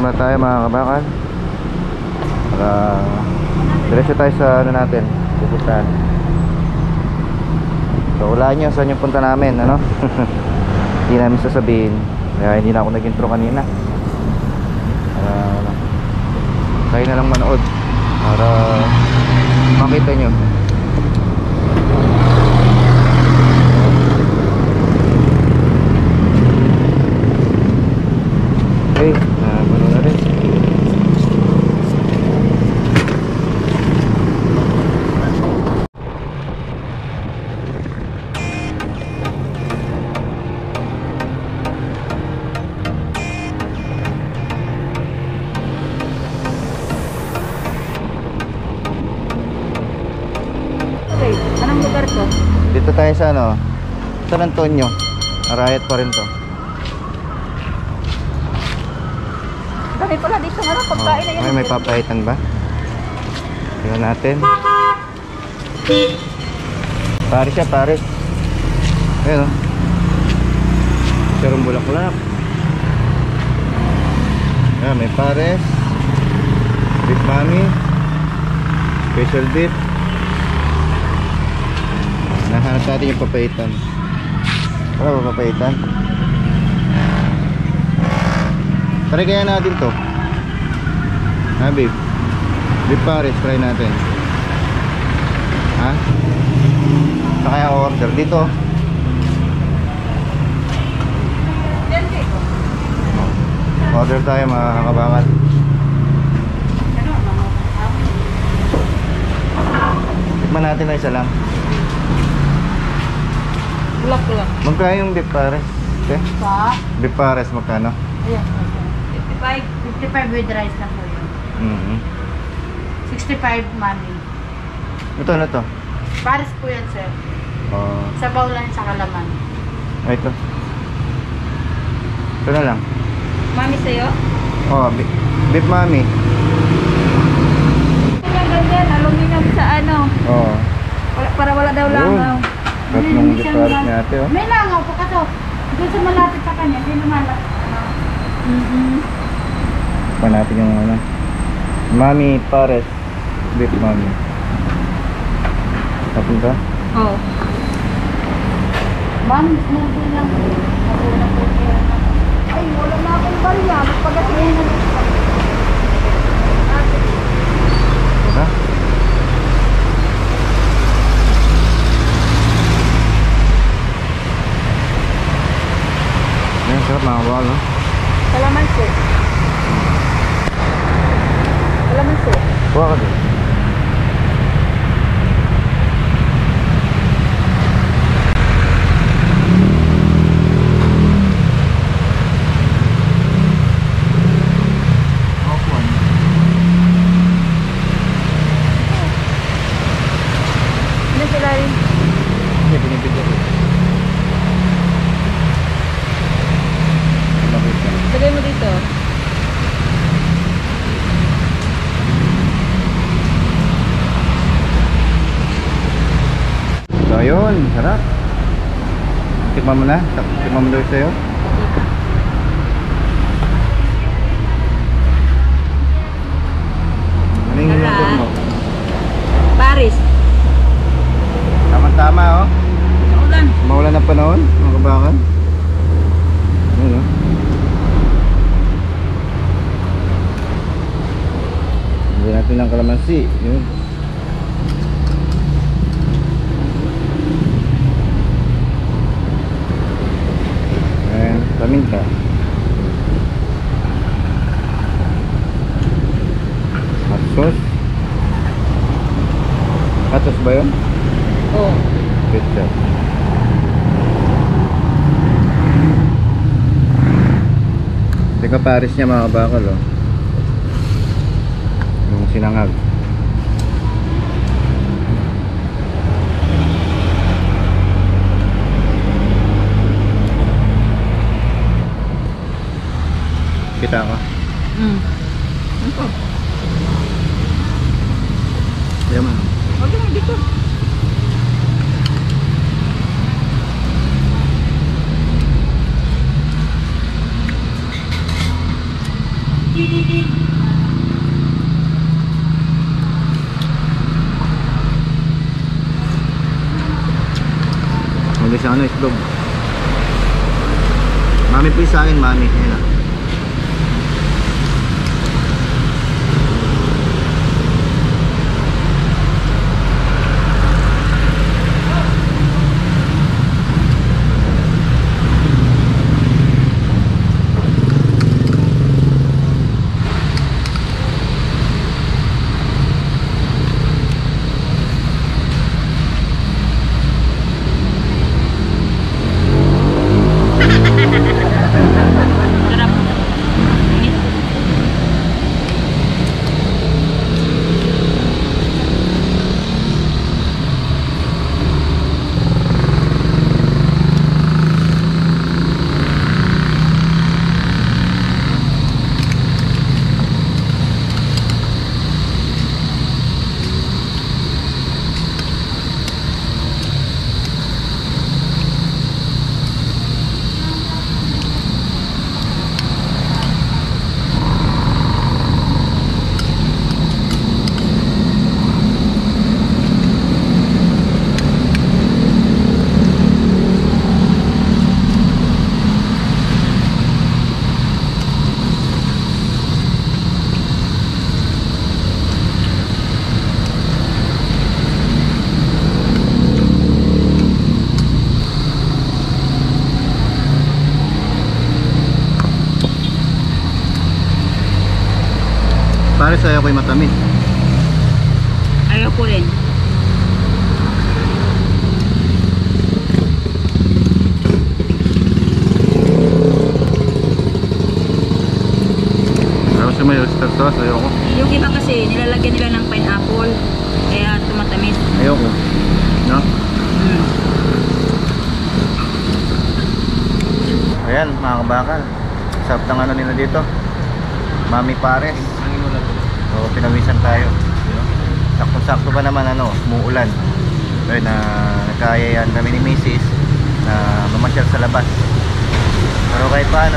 muna tayo mga kabakal. Para diretso tayo sa ano natin, pupuntahan. So wala nyo saan yung punta namin, ano? Hindi namin sasabihin. Kaya hindi na ako nag-intro kanina. Kayo na lang manood para makita nyo. Okay, manood na rin. Anong lugar to? Dito tayo sa ano, San Antonio. Arayat pa rin to. Dami pala dito nga lang, pagkain na yan. May papahitan ba? Tingnan natin. Paris siya, Paris. Ayun o. Sarong bulaklak. Ayan, may Paris. Beef Mami. Special beef. Nahanap natin yung papahitan. Wala ba papahitan? Try kaya natin to. Ha, babe? Beef Paris, try natin. Ha? Sa kaya order dito. Order tayo mga kabakal. Tikman natin na isa lang. Bulak-bulak. Magkano yung beef Paris? Okay? Pa? Beef Paris magkano? Ayan. 55. 55 with rice na po yun. 65 money. Ito, ano to? Paris po yan, sir. Sabaw lang sa kalaman. Ay, ito. Ito na lang. Mami sa'yo? Beef Mami. Yung ganyan, aluminum sa ano. Para wala daw langaw. Kat nung beef Paris natin, oh. May langaw po ka to. Doon sa malapit sa kanya, hindi lumalap. Pa natin yung ano. Mami Paris. Beef Mami. Tapos ba? Oo. Mami, smoothie lang. Nakuna po kaya na. Ay, wala na akong barya. Magpagasihin na lang. Ha? Ayan, sarap mga kabakal, no? Kalamansi. Kalamansi. Kuha ka din. Ano sila rin? Hindi, binibigyan ko. Lagay mo dito. So ayun, sarap. Tikman mo na? Tikman mo daw sa'yo? Ano yung hinutol mo? Paris. Tama-tama, oh. Maulan. Maulan na panahon, mga kabakal. Ayun, oh. Lagyan natin ng kalamansi. Yun. Ayan, paminta. Hot sauce. Hot sauce ba yun? Oo. Ketchup. Teka, Paris niya mga kabakal, oh. Yung sinangag. Kita ka? Ito. Yaman. Huwag mo dito. Meron din siyang ano, itlog. Mami please sa akin, mami. Ayan ah. Pare sa'yo ako'y matamis. Ayaw ko rin. Tapos may oyster sauce, ayoko. Yung iba kasi nilalagyan nila ng pineapple. Kaya tumatamis. Ayoko. No? Ayan mga kabakal. Sarap ng ano nila dito. Mami Pares. So pinawisan tayo. Sakto-sakto pa naman ano, umuulan. So na nagkayayaan kami ni Mrs. na mamasyal sa labas. Pero kahit paano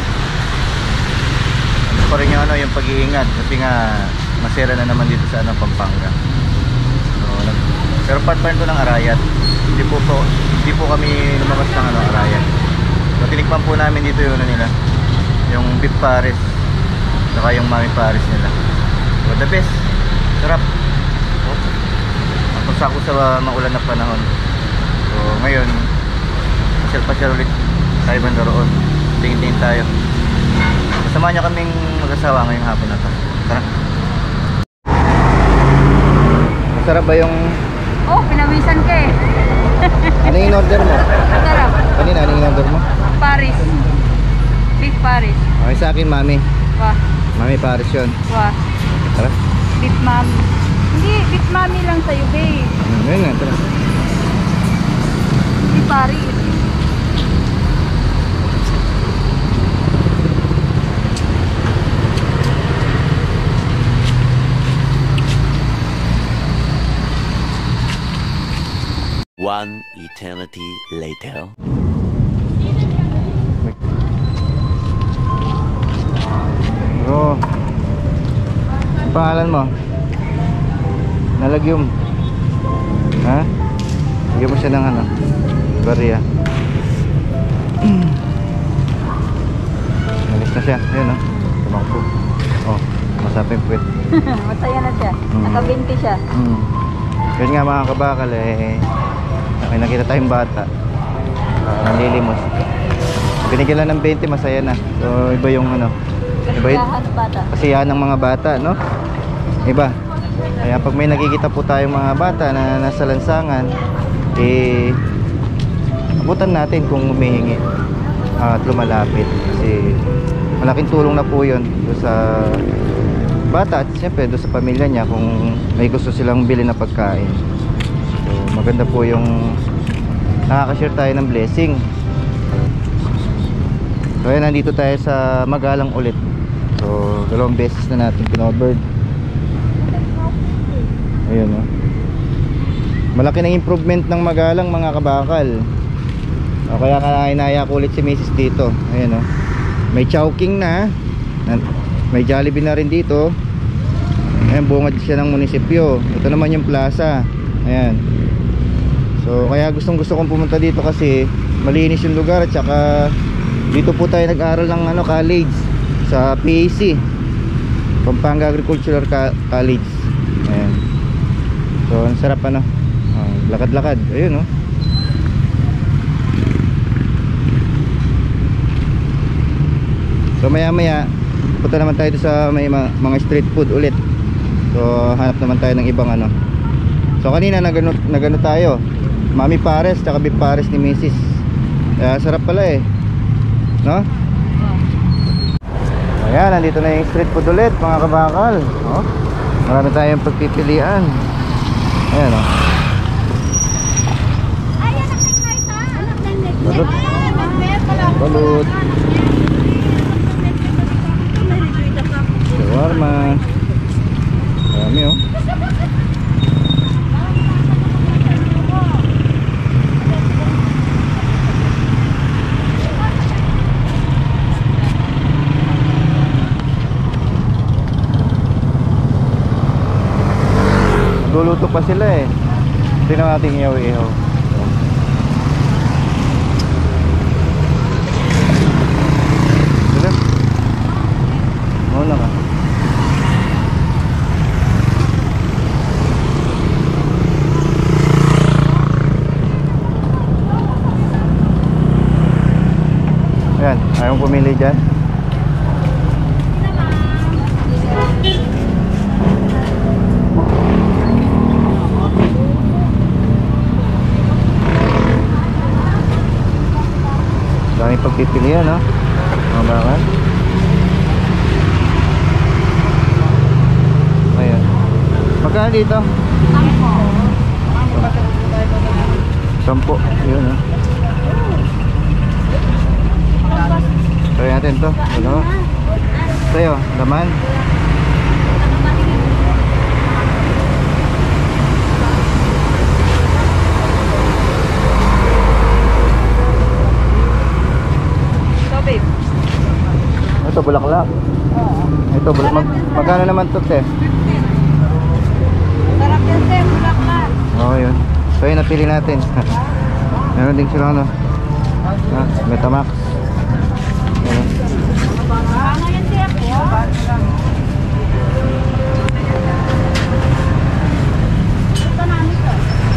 ano pa rin yung ano, yung pag-iingat kasi nga masira na naman dito sa ano, Pampanga. So, pero part ko ng Arayat. Hindi po kami lumabas ng ano, Arayat. So tinikman po namin dito yung ano nila, yung beef pares saka yung mami pares nila. So the best, sarap. Ako sako sa maulan na panahon. So ngayon pasyal ulit tayo banda roon. Tingin-tingin tayo. Kasama niya kaming mag-asawa ngayong hapon na to. Tara. Masarap ba yung... Oh, pinawisan ka eh. Ano yung order mo? Sarap. Kanina, ano yung order mo? Paris. Beef Paris. Okay sa akin, mami. Wah. Mami Pares yun. Wah. Tara. Beef mami. Hindi, beef mami lang sa'yo, babe. Ngayon nga, tara. Beef Paris. One eternity later. Bro, ang pangalan mo? Nalagyum. Ha? Lagyan mo siya ng ano, barya. Nalis na siya. Ayun o. Tumakbo. Oh, masapin puwet. Masaya na siya. Mm. Naka-20 siya. Yun nga mga kabakal may nakita tayong bata. Nanlilimos. Binigyan lang ng 20, masaya na. So iba yung ano. Iba yun. Bata. Kasi yan ang mga bata, no? Iba. Kaya pag may nakikita po tayong mga bata na nasa lansangan, abutan natin kung humihingi at lumalapit. Kasi malaking tulong na po yun doon sa bata at siyempre doon sa pamilya niya kung may gusto silang bilhin na pagkain. So maganda po yung nakaka-share tayo ng blessing. So ayan, nandito tayo sa Magalang ulit. So dalawang beses na natin pinoboard. Ayun o. Malaki na improvement ng Magalang mga kabakal. O, kaya inaya ko ulit si Mrs. dito. Ayun o. May Chowking na. May Jollibee na rin dito. Ayan, bungad siya ng munisipyo. Ito naman yung plaza. Ayan. So kaya kaya gustong gusto kong pumunta dito kasi malinis yung lugar at saka dito po tayo nag-aral ng college sa PAC, Pampanga Agricultural College. Ayan. So ang sarap lakad-lakad. Ayun So maya maya punta naman tayo sa may mga street food ulit. So hanap naman tayo ng ibang So kanina nagano tayo, Mami Pares tsaka Beef Pares ni Mrs. Sarap pala no? Ayan, nandito na yung street food ulit mga kabakal. Marami tayong pagpipilian. Ayan Balut. Balut. Shawarma. Marami Luluto pa sila Tingnan natin ihaw-ihaw. Sila Mauna ka. Ayan, ayaw pumili dyan. Dami pagpipilian mga bakal. Ayan. Magkano dito? 10. Yun Try natin to. Sa'yo, laman. Ito bulaklak. Ito magkano naman to, te? Sarap yan, te, bulaklak. Yun. So yun, napili natin. Meron din sila Metamax. Ano yan, te? Ito namin to.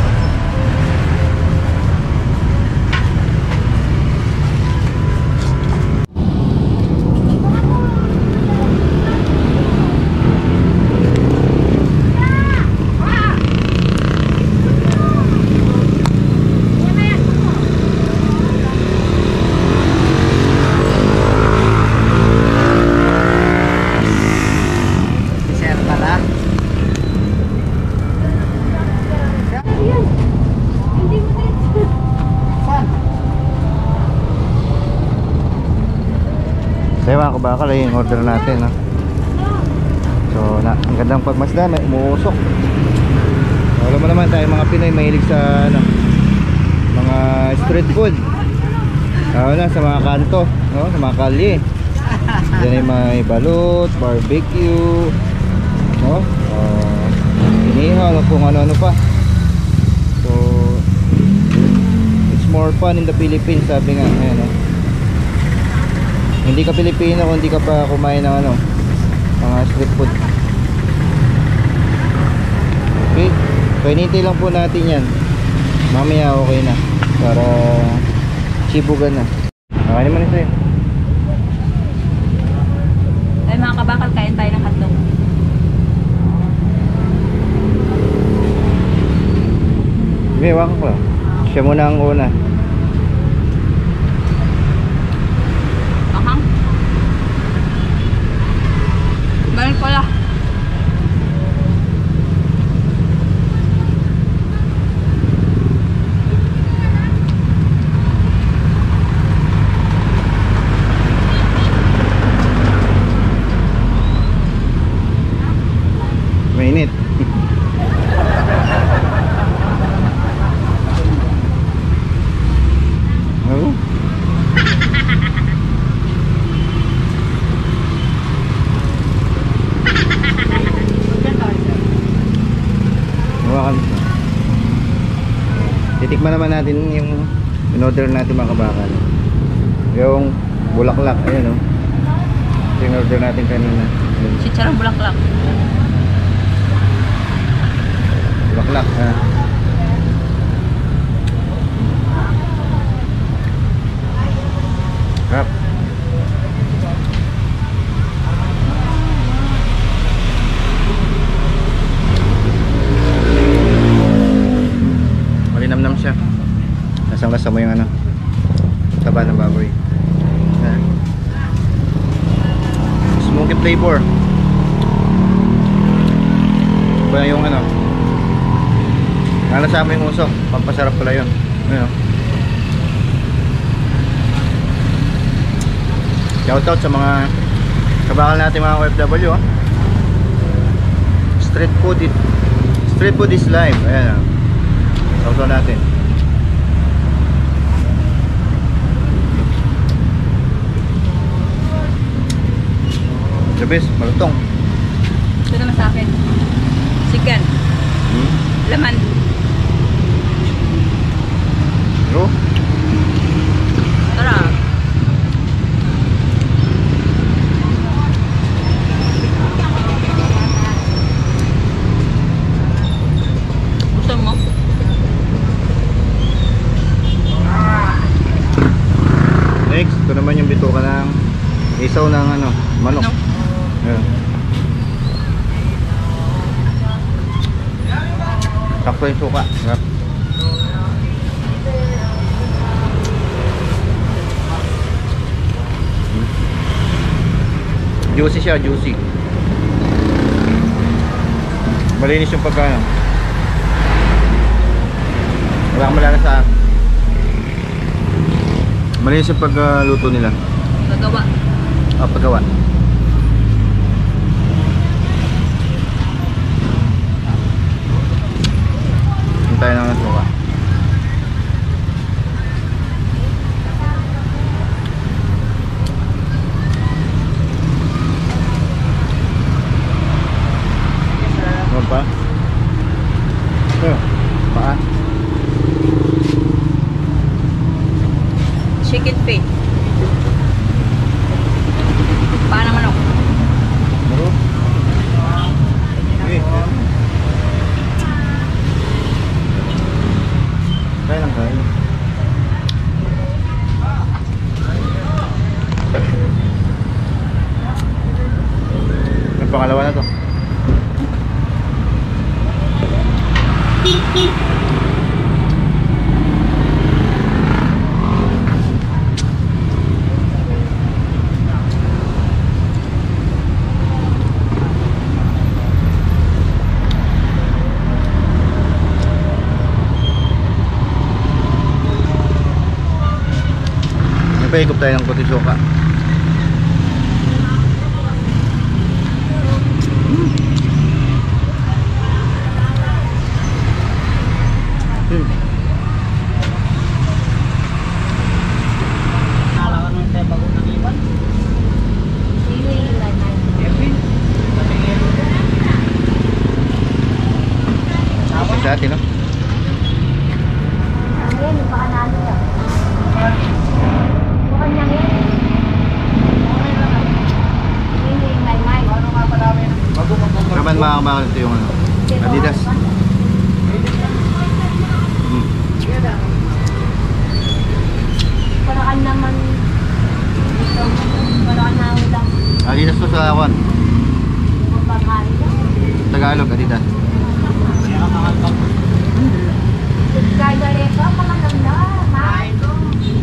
Kaya mga kabakal yung order natin So ang gandang pagmasdan, may umuusok. Alam mo naman tayo mga Pinoy mahilig sa mga street food. Sa mga kanto, sa mga kalye. Diyan ay may balut, barbecue, inihaw, kung ano-ano pa. So it's more fun in the Philippines, sabi nga. Ayan hindi ka Pilipino kung hindi ka pa kumain ng mga street food. Okay, so hinintay lang po natin yan. Mamaya okay na para chibugan na. Okay naman ito Ay mga kabakal, kain tayo ng hotdog. May waka ko. Siya muna ang una. Meron pala. Mainit. Titikman naman natin yung in-order natin mga kabakal. Yung bulaklak, ayun oh. Ito yung order natin kanina. Chicharong bulaklak. Bulaklak, ha. Sarap. Malinamnam siya. Lasang-lasa mo yung ano, taba ng baboy. Yan. Smoky flavor. Ba yung ano, nalasama yung usok. Pampasarap pala yun. Ayun. Shoutout sa mga kabakal natin mga OFW. Street food is life. Ayan. Shoutout natin. The best, malutong. Ito naman sa akin. Chicken. Laman. Bro, Tara. Gusto mo? next, ito naman yung bituka ng isaw ng ano, manok. Ano? Ayan. Sakto yung suka. Sarap. Juicy siya, juicy. Malinis yung pagkano. Wala kang malala sa malinis yung pagluto nila. Gagawa. Paggawa. Hintayin lang ng suka. Ano pa? Ito, paa. Chicken feet. Paa ng manok. Maro. Okay. Kaya lang kain. Ang pangalawa na to. Paikop tayo ng puti suka. Sa atin, no? Kapan mga kabakal ito yung ano? Adidas. Paraan naman dito. Paraan na ulang. Adidas to sa awan. Pagkain lang. Tagalog, Adidas. Kaya ito, maganda. Kain ko.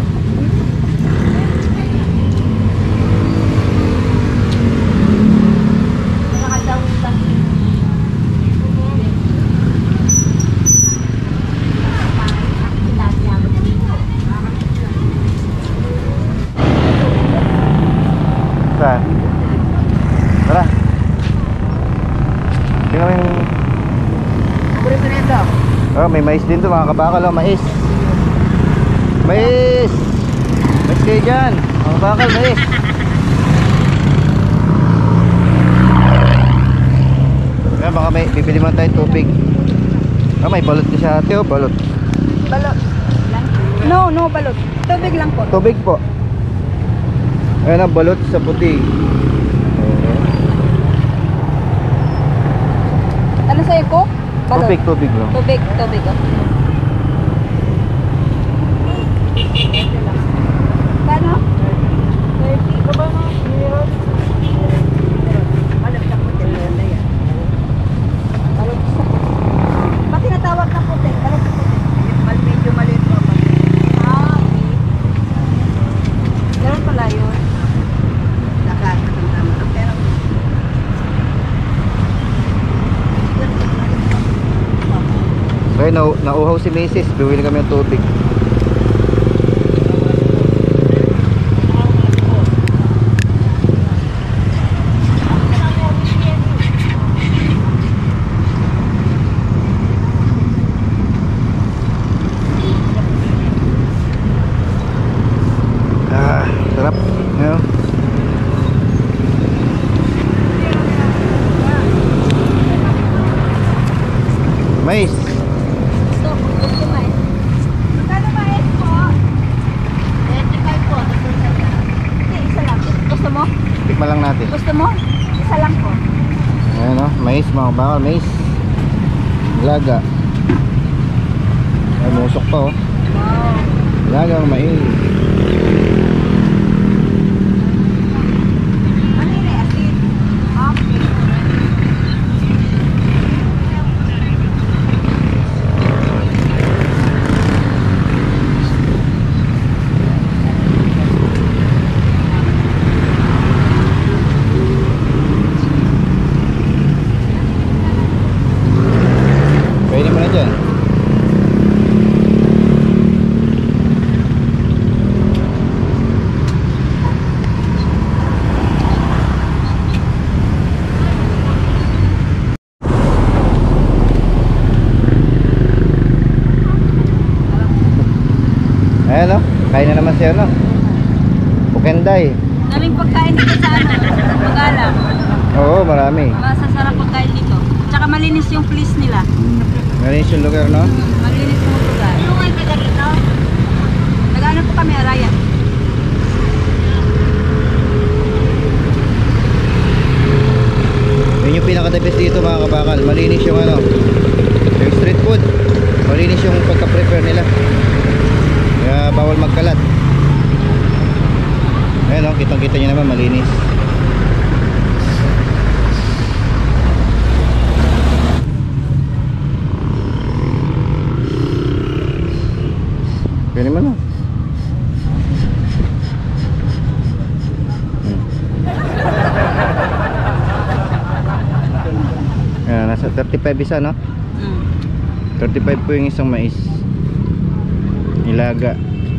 Saan? Tara. Tingnan mo yung... Oh, may mais din to mga kabakal, oh, mais. Mais! Mais kayo dyan. Mga kabakal, mais. Ayan, baka may bibili man tayo tubig. Ah, may balot na siya ate, oh, balot. Balot. No, no balot. Tubig lang po. Tubig po. Ayan ang balot sa puti. Ano sa'yo ko? Balot. Tubig lang. Tubig. Okay. Kano? 30. Ba ba na? Balot sa puti. Balot sa puti. Ba't tinatawag na puti? Balot sa puti. Medyo maliit po. Ah, okay. Ganun pala yun. Pero So yun, nauhaw si Mrs. Bumili kami ng tubig. Sarap. Ayan. Mais. gusto mais. Magkano mais po? 25 po. Hindi, isa lang. Gusto mo? Tikman lang natin. Gusto mo? Isa lang po. Ayan o, mais mga bawal, mais. Laga. Ay, musok pa oh. Wow. Lagang mais. Ano yun eh? Asin? Okay. Pwede mo na dyan. Ayan o, kain na naman siya no. Pukenday. Daming pagkain dito sa ano, Magalang. Oo, marami. Masasarap pagkain dito. Tsaka malinis yung place nila. Malinis yung lugar no. Malinis yung lugar. Ano nga taga rito? Nag-ano po kami, Arayat. Yun yung pinaka-the best dito mga kabakal. Malinis yung ano, yung street food. Malinis yung pagka-prepare nila. Kaya bawal magkalat. Ayan o, kitang-kita nyo naman malinis. Pwede naman o. Ayan, nasa 35 isa no? 35 po yung isang mais. Ilaga.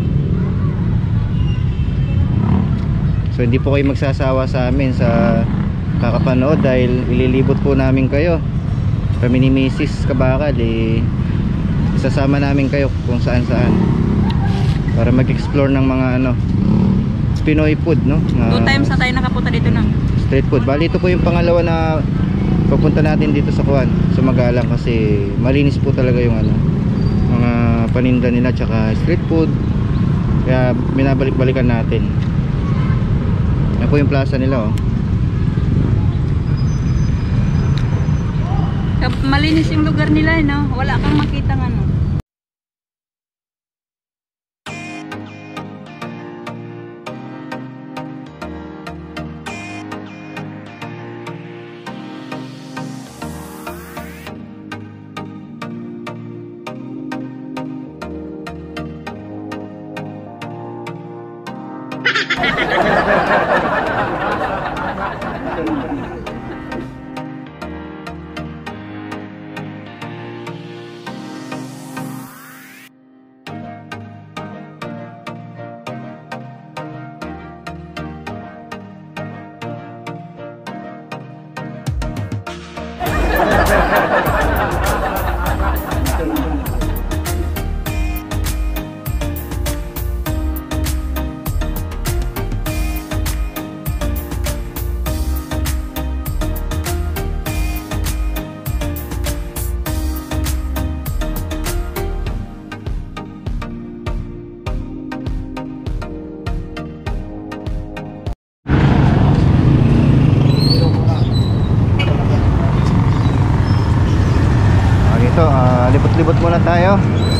So hindi po kayo magsasawa sa amin sa kakapanood dahil ililibot po namin kayo. Kami ni Mrs. Kabakal sasama namin kayo kung saan saan para mag-explore ng mga ano Pinoy food no. 2 times na tayo nakapunta dito na. Street food. Bali ito po yung pangalawa na pagpunta natin dito sa Kuan, sa Magalang kasi malinis po talaga yung ano mga paninda nila tsaka street food. Kaya binabalik-balikan natin. Yan po yung plaza nila oh. Malinis yung lugar nila, no? Wala kang makita ng ano. tayo.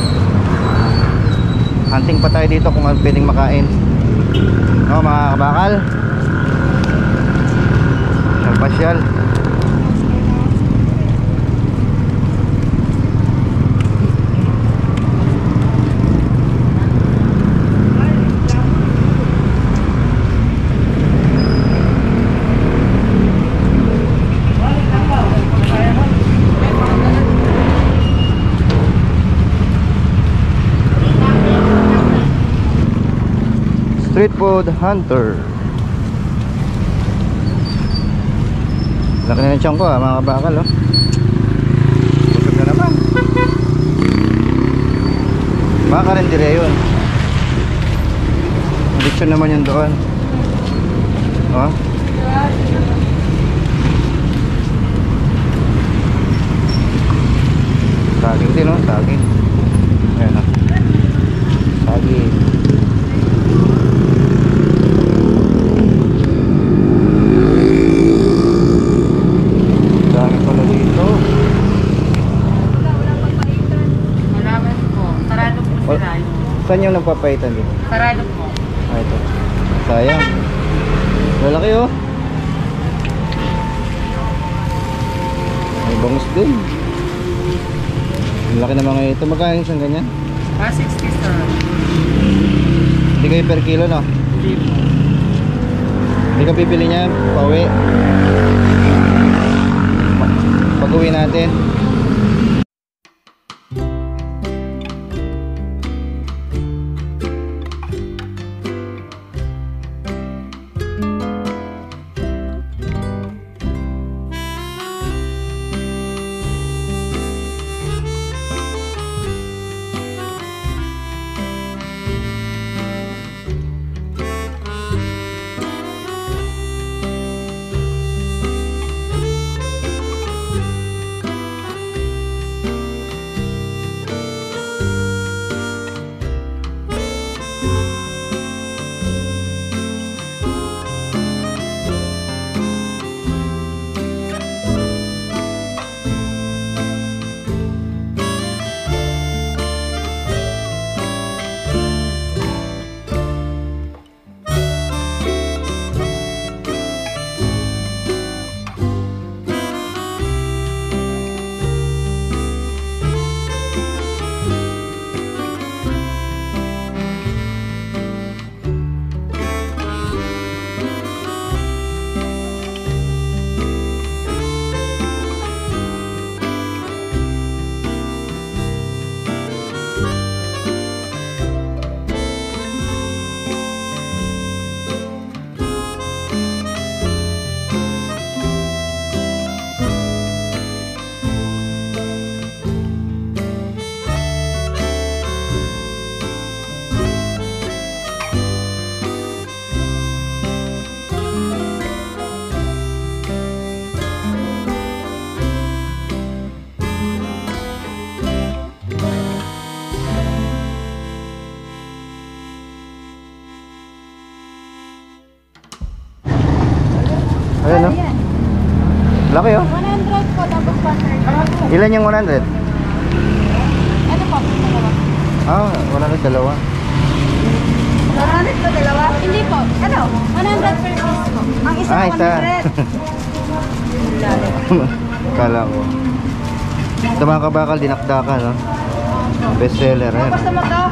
Hunting pa tayo dito kung ano pwedeng makain. No, mga kabakal. Pasyal. Street food hunter. Laki na ng tiyan ko mga kabakal oh. Busog na naman. Baka rin dire yun. Addiction naman yun doon. Oh. Saging din oh, saging. Ayan oh. Saging. Saan yung nagpapaitan dito? Sarado po. Ah, ito. Sayang. Lalaki oh. May bangus din. Ang laki na mga ito. Magkano isang ganyan? 60 sir. Hindi kayo per kilo no? Hindi po. Hindi ka pipili niya? Pauwi. Pag-uwi natin. Ayan oh. Laki oh. 100 po, tapos 130. Ilan yung 100? Ano po? Ah, 100 dalawa. 100 to dalawa? Hindi po. Ano? 100 per piece po. Ang isa Ah, isa. 100. Kala ko. Ito mga kabakal, dinakdakan no? Best seller eh. Basta mo to.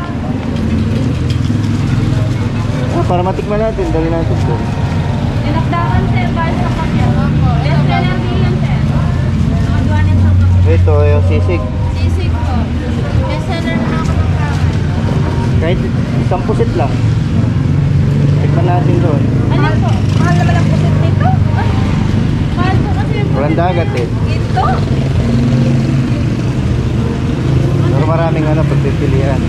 Ah, para matikman natin, dali natin ito. Dinakdakan sir, bahal sa kapya. Opo. Best seller din yan sir. Nakaduan yan sa kapya. Ito yung sisig. Sisig po. Best seller na ako ng kawan. Kahit isang pusit lang. Tikman natin doon. Ano po? Mahal naman ang pusit nito. Mahal po kasi yung Walang dagat eh. Ito. Pero maraming ano, pagpipilian.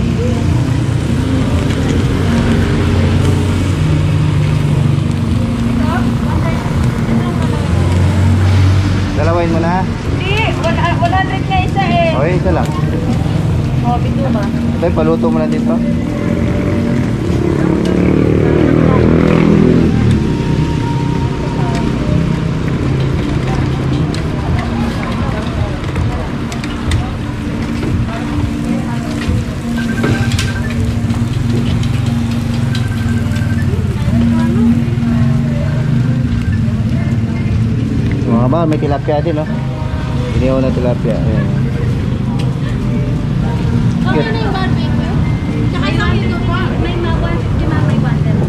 Dalawain mo na. Hindi. 100 na isa eh. Okay, isa lang. Oh, bito ba? Tay, paluto mo na dito. ba, may tilapia din, no? Inihaw na tilapia. Ayan. Okay na yung barbecue. Tsaka yung ito po, may mawan, may bundle.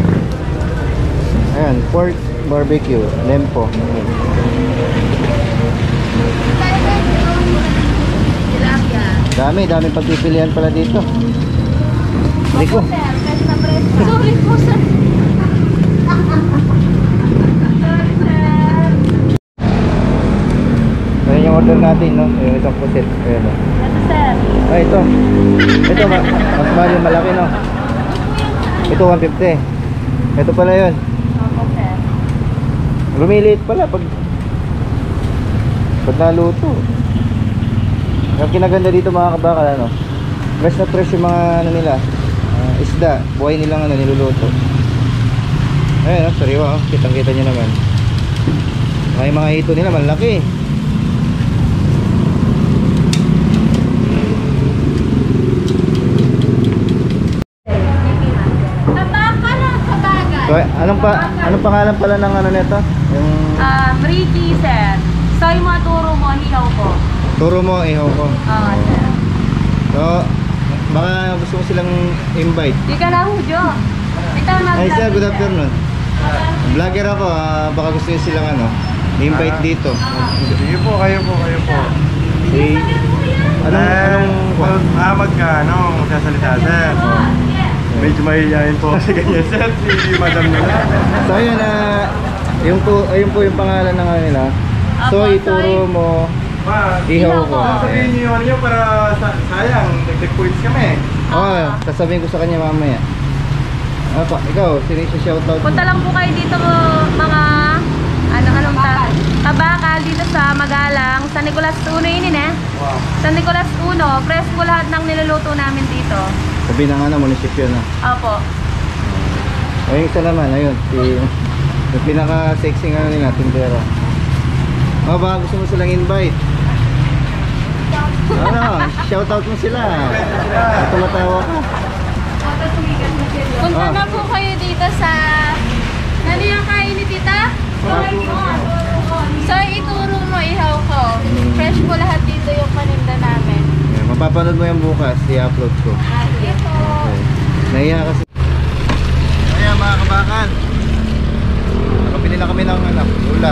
Ayan, pork barbecue, lempo. Tilapia. Dami pagpipilian pala dito. Rico. Sorry po, sir. Ayan yung order natin, no? Yung isang pusit. Ayan, no? Ito, sir. Ay, ito. Ito, mas mahal yung malaki, no? Ito, 150. Ito pala yun. Opo, sir. Lumiliit pala pag naluto. Ang kinaganda dito mga kabakal, ano? Fresh na fresh yung mga ano nila. Isda, buhay nilang ano, niluluto. Ayun, sariwa, oh. Kitang-kita nyo naman. Ay, mga hito nila, malaki. So, anong pangalan pala ng ano nito? Yung Ricky, sir. Soy mo, turo mo, hilaw ko. turo mo, ihaw ko. Oo, sir. So, baka gusto mo silang invite. Di ka na, Hujo. Ito, Hi sir, good afternoon. Vlogger ako, baka gusto nyo silang ano, invite dito. Sige po, kayo po. Eh, anong Ahmad ka, magsasalita, sir. Medyo mahihayin po kasi ganyan, sir. Si madam nila. So ayun, ayun po yung pangalan ng ano nila. Apo, So, ituro mo, ihaw ko. Sabihin niyo yung ano nyo para sayang, nag-take points kami. Oo, sasabihin ko sa kanya mamaya. Apa, ikaw, sino yung shoutout mo? Punta lang po kayo dito mga kabakal dito sa Magalang, San Nicolas 1 yun eh. Wow. San Nicolas 1, fresco lahat ng niluluto namin dito. Sabi ng ano, munisipyo na. Opo. Ayun isa naman, ayun, yung pinaka-sexy ano nila, tindera. Baka gusto mo silang invite. Ano, shoutout mo sila. Tumatawa ka. Punta na po kayo dito sa ano yung kain ni tita? So ituro mo, ihaw ko. Fresh po lahat dito yung paninda namin. Ayan, mapapanood mo yan bukas, i-upload ko. Sige po. Okay. Nahiya kasi. Ayan mga kabakan, nakapili na kami ng ano, ulam.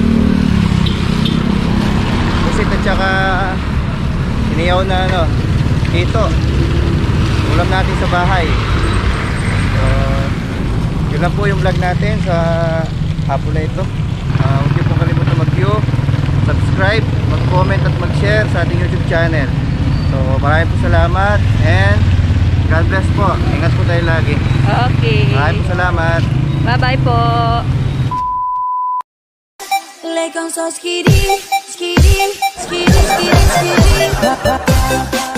Pusit at saka iniyaw na ano, ito. Ulam natin sa bahay. So, yun lang po yung vlog natin sa hapon na ito. Huwag niyo pong kalimutan mag-view, subscribe, mag-comment at mag-share sa ating YouTube channel. So maraming po salamat and God bless po. Ingat po tayo lagi. Okay. Maraming po salamat. Bye-bye po. Like on so skitty, skitty, skitty, skitty, skitty.